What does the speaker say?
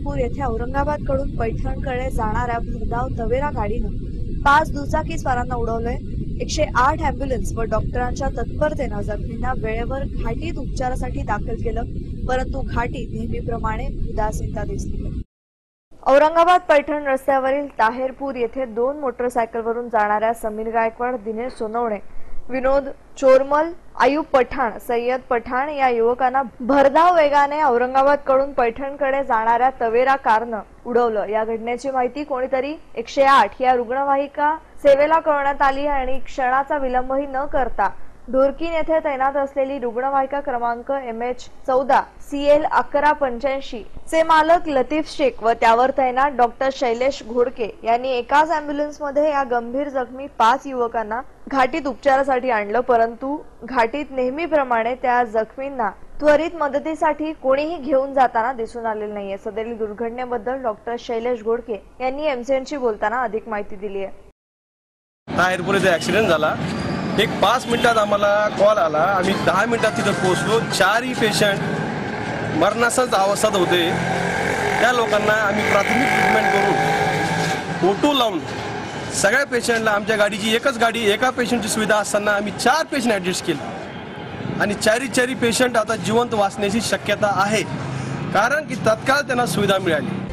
ताहेरपूर येथे औरंगाबादकडून पैठणकडे जाणाऱ्या भरधाव तवेरा गाडीनं 5 दुचाकी स्वारांना उडवलंय। 108 अँब्युलन्स व डॉक्टरांच्या तत्परतेनं जखमींना वेळेवर घाटीत उपचारासाठी दाखल केलं, परंतु घाटीत नेहमीप्रमाणे उदासीनता दिसली। औरंगाबाद पैठण रस्त्यावरील ताहेरपूर येथे 2 मोटरसायकलवरून जाणाऱ्या समीर गायकवाड, दिनेश सोनवणे, विनोद चोरमल, आयुब पठाण, सय्यद पठाण या युवकांना भरधाव वेगाने औरंगाबादकडून पैठणकडे जाणाऱ्या तवेरा कारनं उडवलं। या घटनेची माहिती कोणीतरी 108 या रुग्णवाहिका सेवेला कळवण्यात आली आणि क्षणाचा विलंबही न करता ढोरकीन येथे तैनात असलेली रुग्णवाहिका क्रमांक MH14 CL 1185 चे मालक लतीफ शेख व त्यावर तैनात डॉक्टर शैलेश घोडके यांनी एकाच अँब्युलन्समध्ये या गंभीर जखमी 5 युवकांना घाटीत उपचारासाठी आणलं, परंतु घाटीत नेहमीप्रमाणे त्या जखमींना त्वरित मदतीसाठी कोणीही घेऊन जाताना दिसून आलेले नाहीये। सदरील दुर्घटनेबद्दल डॉक्टर शैलेश घोडके यांनी MCNशी बोलताना अधिक माहिती दिली आहे। ताहेरपूर येथे ऍक्सिडेंट झाला। एक 5 मिनिटात आम्हाला कॉल आला। आम्ही 10 मिनिटात तिथे पोहोचलो। 4ही पेशंट मरणासच अवस्थेत होते। त्या लोकांना आम्ही प्राथमिक ट्रीटमेंट करून फोटो लावून सगळ्या पेशंटला आमच्या गाडीची एकच गाडी एका पेशंटची सुविधा असताना आम्ही 4 पेशंट ॲडजस्ट केले आणि चारी पेशंट आता जिवंत वाचण्याची शक्यता आहे, कारण की तत्काळ त्यांना सुविधा मिळाली।